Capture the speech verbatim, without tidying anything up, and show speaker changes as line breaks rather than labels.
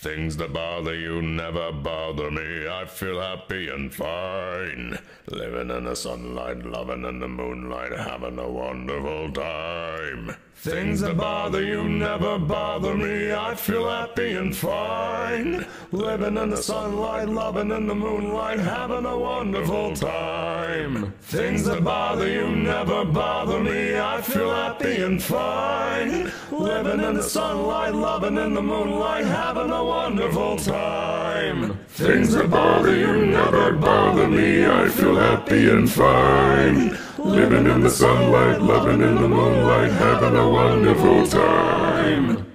Things that bother you never bother me. I feel happy and fine. Living in the sunlight, loving in the moonlight, having a wonderful time. Things that bother you never bother me. I feel happy and fine. Living in the sunlight, loving in the moonlight, having a wonderful time. Things that bother you never bother me. I feel happy and fine. Living in the sunlight, loving in the moonlight, having a wonderful time. Things that bother you never bother me. I feel happy and fine. Living in the sunlight, loving in the moonlight, having a wonderful time.